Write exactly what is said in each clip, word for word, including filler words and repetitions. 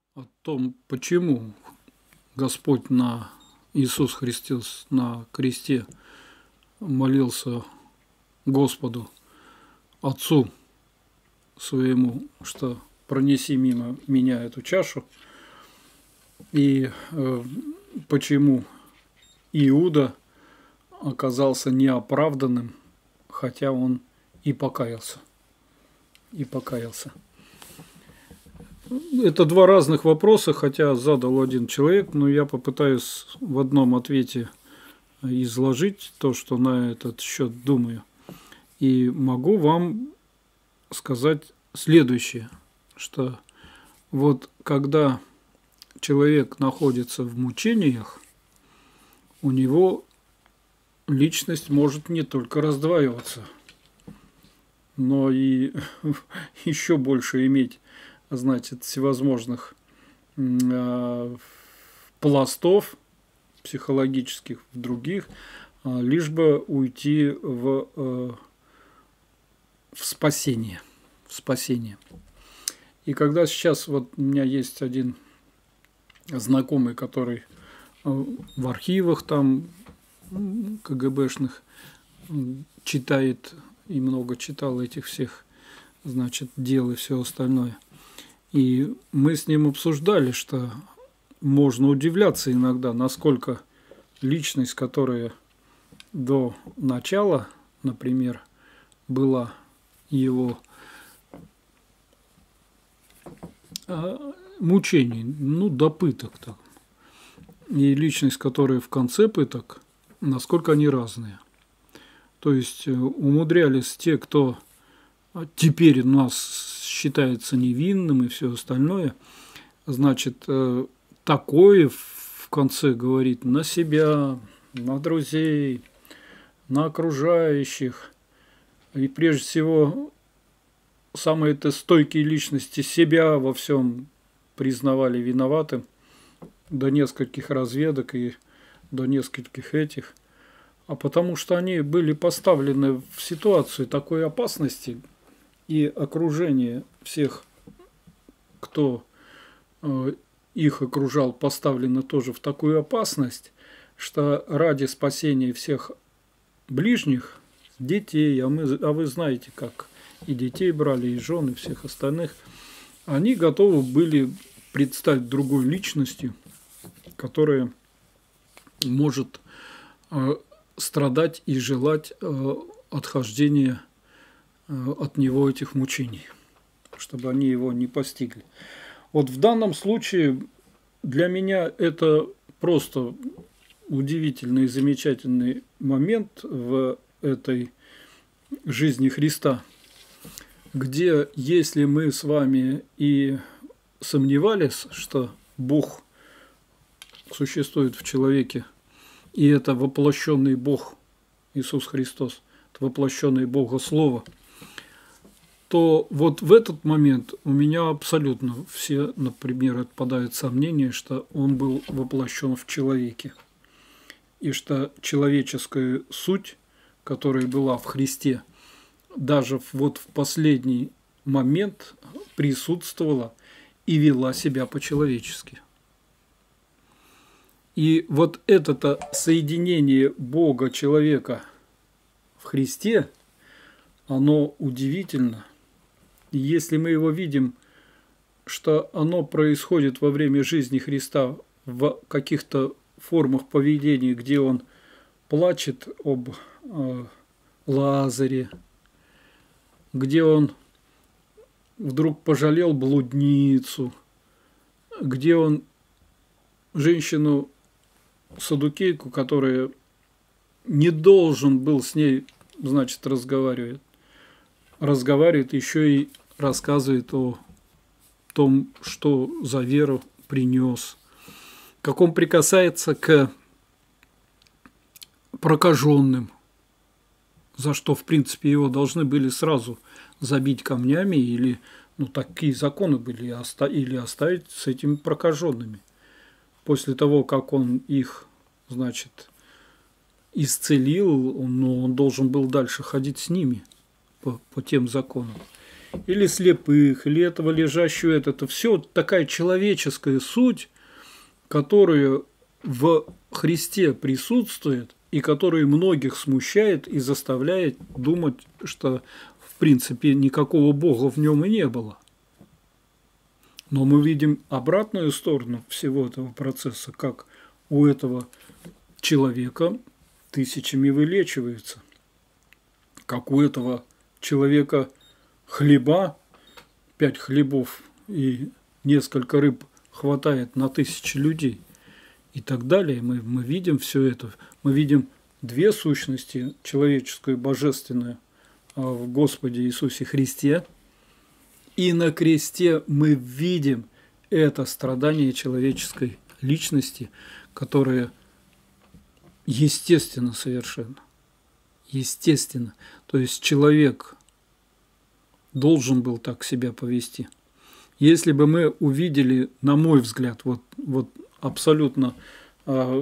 о том, почему Господь на Иисус Христос на кресте молился Господу, Отцу своему, что пронеси мимо меня эту чашу, и э, почему Иуда оказался неоправданным, хотя он и покаялся. И покаялся. Это два разных вопроса, хотя задал один человек, но я попытаюсь в одном ответе изложить то, что на этот счет думаю. И могу вам сказать следующее, что вот когда человек находится в мучениях, у него личность может не только раздваиваться, но и еще больше иметь, значит, всевозможных э, пластов психологических в других, э, лишь бы уйти в, э, в спасение, в спасение. И когда сейчас вот у меня есть один знакомый, который в архивах там КГБшных читает и много читал этих всех, значит, дел и все остальное. И мы с ним обсуждали, что можно удивляться иногда, насколько личность, которая до начала, например, была его мучений, ну, до пыток там, и личность, которая в конце пыток, насколько они разные. То есть умудрялись те, кто теперь у нас считается невинным и все остальное, значит, такое в конце говорит на себя, на друзей, на окружающих. И прежде всего, самые-то стойкие личности себя во всем признавали виноватым, до нескольких разведок и до нескольких этих, а потому что они были поставлены в ситуацию такой опасности, и окружение всех, кто э, их окружал, поставлено тоже в такую опасность, что ради спасения всех ближних, детей, а, мы, а вы знаете, как и детей брали, и жен, и всех остальных, они готовы были предстать другой личностью, которая может э, страдать и желать э, отхождения э, от него этих мучений, чтобы они его не постигли. Вот в данном случае для меня это просто удивительный и замечательный момент в этой жизни Христа, где если мы с вами и сомневались, что Бог существует в человеке, и это воплощенный Бог Иисус Христос, это воплощенный Бога Слово, то вот в этот момент у меня абсолютно все, например, отпадают сомнения, что Он был воплощен в человеке, и что человеческая суть, которая была в Христе, даже вот в последний момент присутствовала и вела себя по-человечески. И вот это соединение Бога, человека в Христе, оно удивительно. И если мы его видим, что оно происходит во время жизни Христа в каких-то формах поведения, где он плачет об э, Лазаре, где он вдруг пожалел блудницу, где он женщину садукейку, которая не должен был с ней, значит, разговаривать, разговаривает, еще и рассказывает о том, что за веру принес, как он прикасается к прокаженным, за что, в принципе, его должны были сразу забить камнями, или, ну, такие законы были, или оставить с этими прокаженными. После того, как он их, значит, исцелил, он, ну, он должен был дальше ходить с ними по, по тем законам. или слепых, или этого лежащего, это, это все такая человеческая суть, которая в Христе присутствует и которая многих смущает и заставляет думать, что в принципе никакого Бога в нем и не было. Но мы видим обратную сторону всего этого процесса, как у этого человека тысячами вылечивается, как у этого человека хлеба, пять хлебов и несколько рыб хватает на тысячи людей и так далее. Мы, мы видим все это. Мы видим две сущности, человеческую и божественную, в Господе Иисусе Христе. И на кресте мы видим это страдание человеческой личности, которое естественно совершенно. Естественно. То есть человек должен был так себя повести. Если бы мы увидели, на мой взгляд, вот, вот абсолютно э,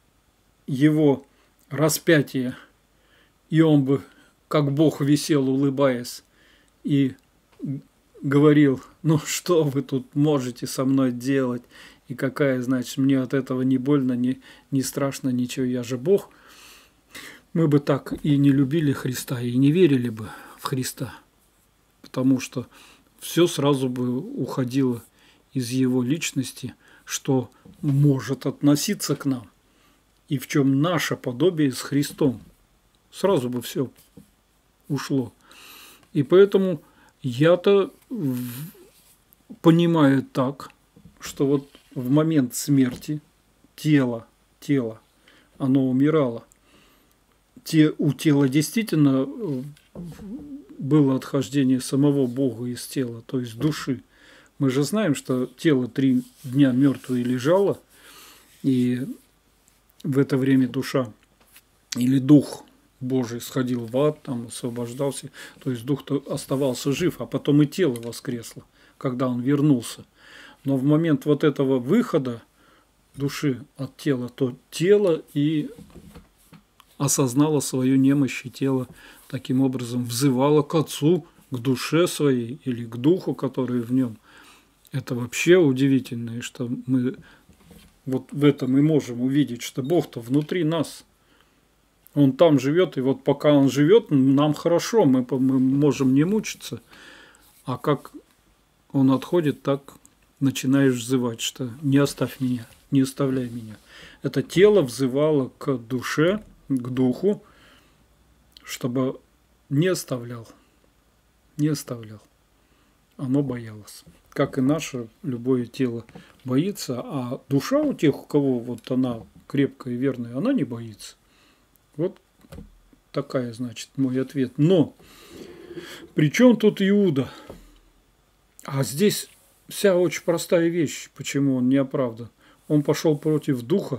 его распятие, и он бы, как Бог, висел, улыбаясь, и говорил: ну что вы тут можете со мной делать, и какая, значит, мне от этого не больно, не, не страшно, ничего, я же Бог, мы бы так и не любили Христа, и не верили бы в Христа, потому что все сразу бы уходило из его личности, что может относиться к нам, и в чем наше подобие с Христом. Сразу бы все ушло. И поэтому я-то понимаю так, что вот в момент смерти тело, тело, оно умирало. Те, у тела действительно было отхождение самого Бога из тела, то есть души. Мы же знаем, что тело три дня мертвое лежало, и в это время душа или дух Божий сходил в ад, там освобождался, то есть дух-то оставался жив, а потом и тело воскресло, когда он вернулся. Но в момент вот этого выхода души от тела, то тело и осознало свою немощь, и тело таким образом взывало к Отцу, к душе своей или к духу, который в нем. Это вообще удивительно, и что мы вот в этом и можем увидеть, что Бог-то внутри нас. Он там живет, и вот пока он живет, нам хорошо, мы, мы можем не мучиться. А как он отходит, так начинаешь взывать, что не оставь меня, не оставляй меня. Это тело взывало к душе, к духу, чтобы не оставлял, не оставлял. Оно боялось. Как и наше любое тело боится, а душа у тех, у кого вот она крепкая и верная, она не боится. Вот такая, значит, мой ответ. Но при чем тут Иуда? А здесь вся очень простая вещь, почему он не оправдан. Он пошел против духа,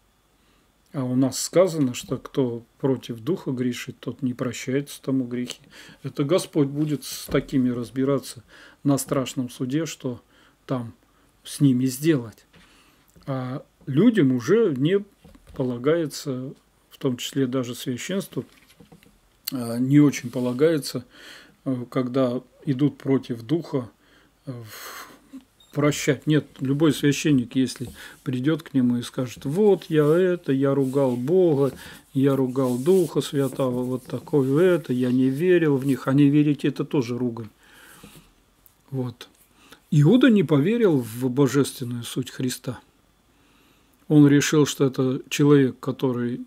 а у нас сказано, что кто против духа грешит, тот не прощается тому грехи. Это Господь будет с такими разбираться на страшном суде, что там с ними сделать. А людям уже не полагается, в том числе даже священству, не очень полагается, когда идут против духа, прощать. Нет, любой священник, если придет к нему и скажет: вот я это, я ругал Бога, я ругал Духа Святого, вот такое это, я не верил в них, а не верить — это тоже ругань. Вот. Иуда не поверил в божественную суть Христа. Он решил, что это человек, который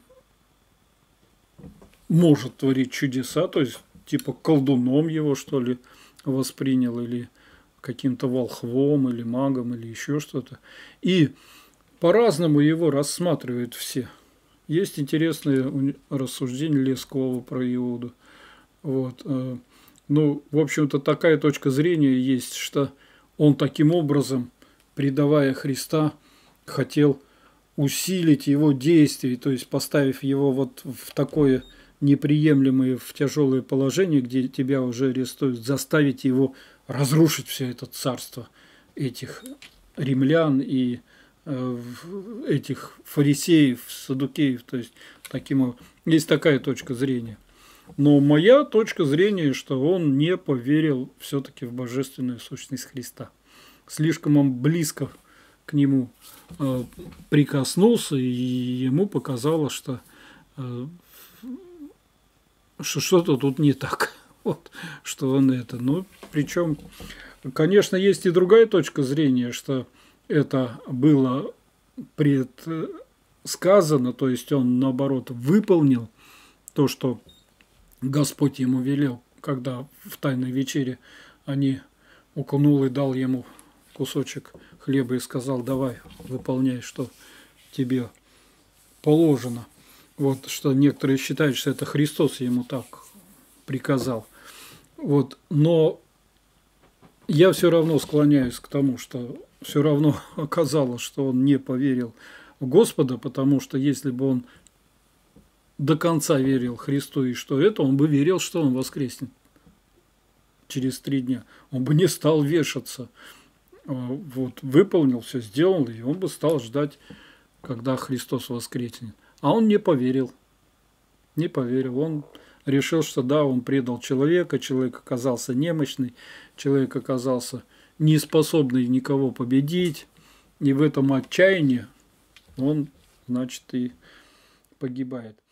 может творить чудеса, то есть типа колдуном его, что ли, воспринял, или каким-то волхвом, или магом, или еще что-то. И по-разному его рассматривают все. Есть интересные рассуждения Лескова про Иуду. Вот. Ну, в общем-то, такая точка зрения есть, что он таким образом, предавая Христа, хотел усилить его действия, то есть поставив его вот в такое неприемлемое, в тяжелое положение, где тебя уже арестуют, заставить его разрушить все это царство этих римлян и э, этих фарисеев, саддукеев. То есть таким, есть такая точка зрения. Но моя точка зрения, что он не поверил все-таки в божественную сущность Христа. Слишком он близко к нему э, прикоснулся, и ему показалось, что, э, что что-то тут не так. Вот, что он это. Ну, причем, конечно, есть и другая точка зрения, что это было предсказано, то есть он, наоборот, выполнил то, что Господь ему велел, когда в Тайной вечере они укунул и дал ему кусочек хлеба и сказал: давай, выполняй, что тебе положено. Вот, что некоторые считают, что это Христос ему так приказал. Вот, но я все равно склоняюсь к тому, что все равно оказалось, что он не поверил в Господа, потому что если бы он до конца верил Христу и что это, он бы верил, что он воскреснет через три дня. Он бы не стал вешаться. Вот, выполнил все, сделал, и он бы стал ждать, когда Христос воскреснет. А он не поверил. Не поверил. Он решил, что да, он предал человека, человек оказался немощный, человек оказался неспособный никого победить, и в этом отчаянии он, значит, и погибает.